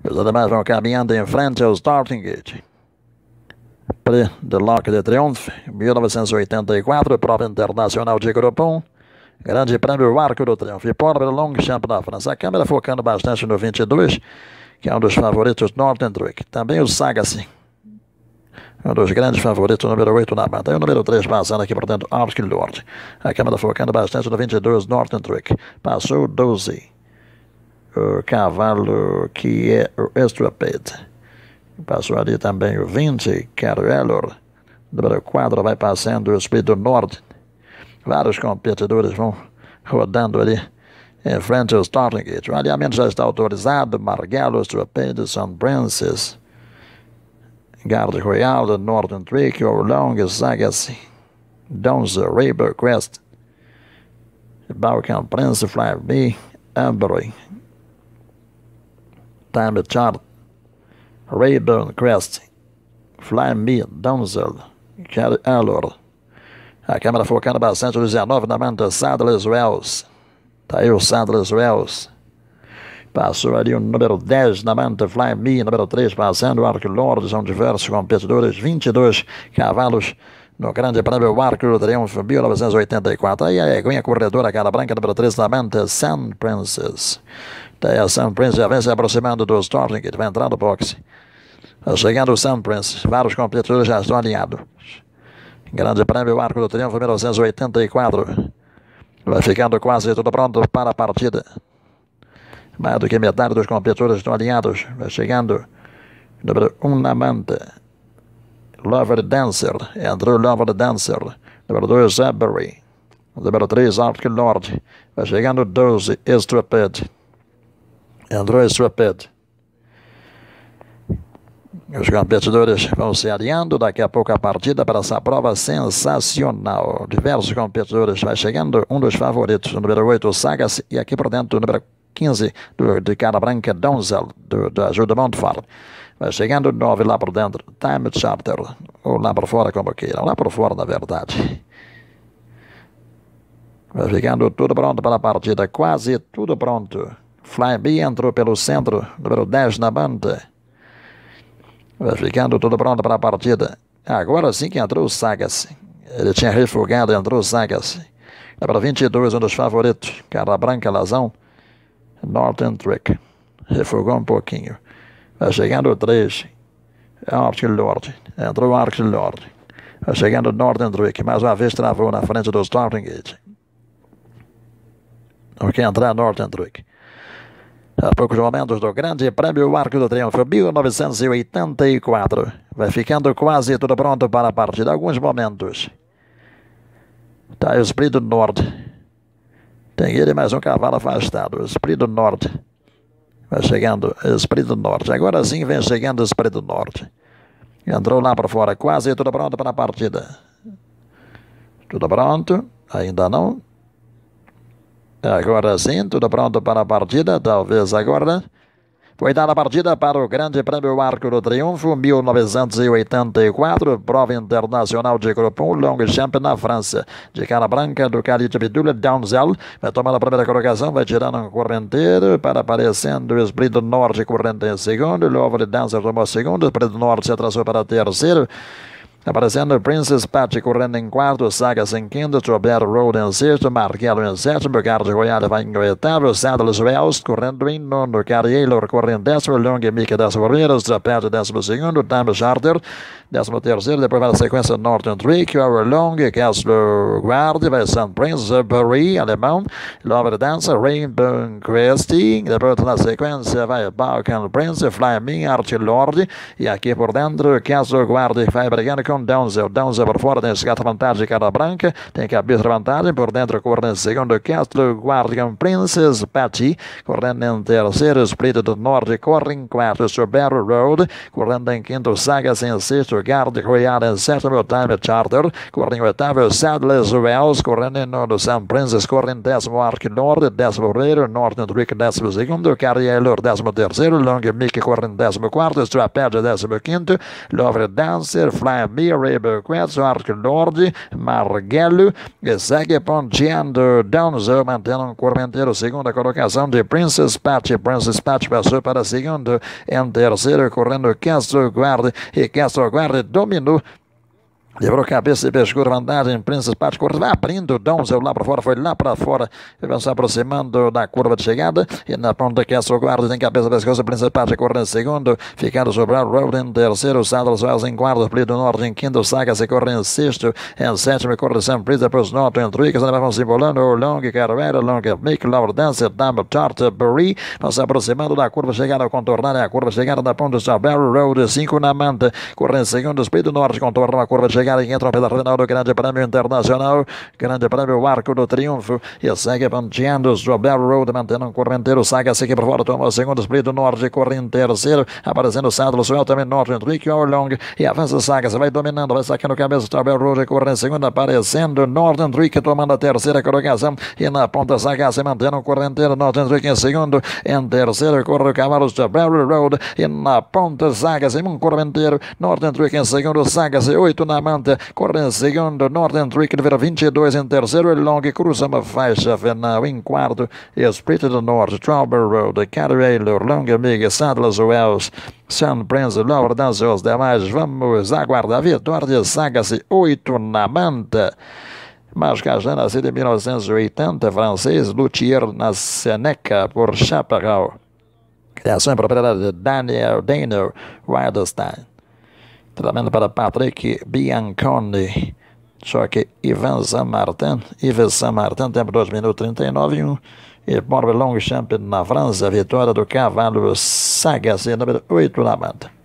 Os demais vão caminhando em frente ao Starting Gate. Prix de l'Arc de Triomphe, 1984, prova internacional de Grupo 1. Grande Prêmio Arco do Triunfo. E Paul Longchamp na França. A câmera focando bastante no 22, que é um dos favoritos Northern-Truick. Também o Sagacé, um dos grandes favoritos, número 8 na banda. E o número 3 passando aqui por dentro, Arc Lord. A câmera focando bastante no 22, Northern-Truick. Passou o 12, o cavalo que é o Estrapade. Passou ali também o 20, Carelor. Número 4 vai passando o Speed do Norte. Vários competidores vão rodando ali em frente ao Starting Gate. O alinhamento já está autorizado. Margallo, Estrapade, Sun Princess, Garde Royal, Northern-Truick, Orlong, Sagacé, Donza, Raber Crest, Balkan Prince, Fly Me, Ambery, Time Chart, Rayburn Crest, Fly Me, Donzel, Carry Allor. A câmera focando bastante o 19 na manta, Sadler's Wells. Tá aí o Sadler's Wells. Passou ali o número 10 na manta, Fly Me, número 3 passando, o Arc Lord. São diversos competidores, 22 cavalos no Grande Prêmio Arco do Triunfo, 1984. Aí a eguinha corredora, cara branca, número 3 na manta, Sun Princess. Tá aí a Sun Princess, já vem se aproximando do Starting Gate, vai entrar no boxe. Tá chegando o Sun Princess, vários competidores já estão alinhados. Grande Prêmio Arco do Triunfo, 1984. Vai ficando quase tudo pronto para a partida. Mais do que metade dos competidores estão alinhados. Vai chegando número 1 na manta, Lover Dancer. Entrou Lover Dancer. Número 2, Ambery. Número 3, Arc Lord. Vai chegando 12, Estrapade. Entrou Estrapade. Os competidores vão se alinhando. Daqui a pouco a partida para essa prova sensacional. Diversos competidores. Vai chegando um dos favoritos, o número 8, o Sagacé. E aqui por dentro o número 15 de cara branca, Donzel, da Ajuda Montfort. Vai chegando 9 lá por dentro, Time Charter. Ou lá por fora, como queiram. Lá por fora, na verdade. Vai ficando tudo pronto para a partida. Quase tudo pronto. Fly Me entrou pelo centro, número 10 na banda. Vai ficando tudo pronto para a partida. Agora sim que entrou o Sagacé. Ele tinha refugado, entrou o Sagacé. É para 22, um dos favoritos. Cara branca, Lazão. Northern-Truick. Refugou um pouquinho. Vai chegando o 3. Arc Lord. Entrou o Arc Lord. Vai chegando o Northern-Truick. Mais uma vez travou na frente do Starting Gate. Não quer entrar Northern-Truick. Há poucos momentos do Grande Prêmio Arco do Triunfo, 1984. Vai ficando quase tudo pronto para a partida. Alguns momentos. Tá aí o Esprit do Norte. Tem ele mais um cavalo afastado. O Esprit do Norte. Vai chegando Esprit do Norte. Agora sim vem chegando o Esprit do Norte. Entrou lá para fora. Quase tudo pronto para a partida. Tudo pronto? Ainda não. Agora sim, tudo pronto para a partida, talvez agora. Foi dada a partida para o Grande Prêmio Arco do Triunfo, 1984, prova internacional de Grupo 1, Longchamp na França. De cara branca, do Calite Bidula, Donzel, vai tomando a primeira colocação, vai tirando um correnteiro, para aparecendo o Esprit do Norte, corrente em segundo, Lover Dancer tomou segundo, o Esprit do Norte se atrasou para terceiro. Aparecendo Princess Patty correndo em quarto, Sagacé em quinto, Strawberry Road em sexto, Margallo em sétimo, Garde Royal vai em oitavo, Sadler's Wells correndo em nono, Carrielor correndo em décimo, Long Mickey décimo primeiro, Strapad décimo segundo, Time Charter décimo terceiro, depois vai na sequência Northern-Truick, Overlong, Castle Guard, vai Sun Prince, Ambery, alemão, Lover Dancer, Rainbow Crest, depois na sequência vai Balkan Prince, Fly Me, Arch Lord, e aqui por dentro Castle Guard vai brigando com Donzel por fora, tem escata vantagem, cara branca, tem cabeça vantagem, por dentro correndo em segundo, Castle Guardian Princess Patty, correndo em terceiro, Espírito do Norte, corre em quarto, Strawberry Road, correndo em quinto, Sagacé em sexto, Garde Royal em sétimo, Time Charter, corre em oitavo, Sadler's Wells, correndo em nono, Sun Princess, corre em décimo, Arc Lord, décimo primeiro, Northern-Truick, décimo segundo, Carrielor, décimo terceiro, Long Mickey, corre em décimo quarto, Strapad, décimo quinto, Lover Dancer, Fly Miri Bequez, Arc Lord, Marghello, e segue ponteando Donzo, mantendo um curva inteiro, segunda colocação de Princess Patch passou para segundo, em terceiro correndo Castro Guardi, e Castro Guardi dominou. Livrou cabeça e pescoço, vantagem, Princess Patch, vai abrindo, Donzel lá para fora, foi lá para fora, e vai se aproximando da curva de chegada, e na ponta Castro Guarda tem cabeça, pescoço, Princess Patch correndo em segundo, ficando sobre o Road em terceiro, Saddles Wells em quarto, Split do Norte em quinto, Saga se corre em sexto, em sétimo, corre Sam Prince, depois Norte em Tricas, ainda vão se embolando, o Long, Carreira, Long, Mick, Lower Dancer, Double Tart, Burry, vão se aproximando da curva chegada ao contornar, a curva chegada da ponta de Barrow Road, 5 na manta, corre em segundo, Split do Norte, contorna a curva chegada e entra pela final do Grande Prêmio Internacional, Grande Prêmio Arco do Triunfo, e segue ponteando o Strawberry Road, mantendo um curva inteiro, Saga segue por fora, toma o segundo, Split do Norte, corre em terceiro, aparecendo o Saddle Swell, também Norte, Enrique, Long, e avança Saga, vai dominando, vai sacando cabeça, Strawberry Road, corre em segundo, aparecendo Norte, Enrique, tomando a terceira colocação, e na ponta Saga se mantendo um curva inteiro, Norte, Enrique em segundo, em terceiro, corre o cavalo Strawberry Road, e na ponta Saga se um curva inteiro, Norte, Enrique em segundo, Saga se 8 na manta, corre em segundo, Northern Trick vira 22 em terceiro, Long cruza uma faixa final em quarto, Espírito do Norte, Strawberry Road, Carreiro, Long Amiga, Saddles Wells, Sun Prince, Lower Dance, os demais, vamos aguardar a vitória, Saga-se 8 na manta. Masca já nascido em 1980, francês, luthier na Seneca, por Chaparral. Criação e propriedade de Daniel Wildstein. Tratamento para Patrick Bianconi. Só que Yves Saint-Martin, tempo 2 minutos 39 e Morbe Longchamp na França, vitória do cavalo Saga, número 8 na banda.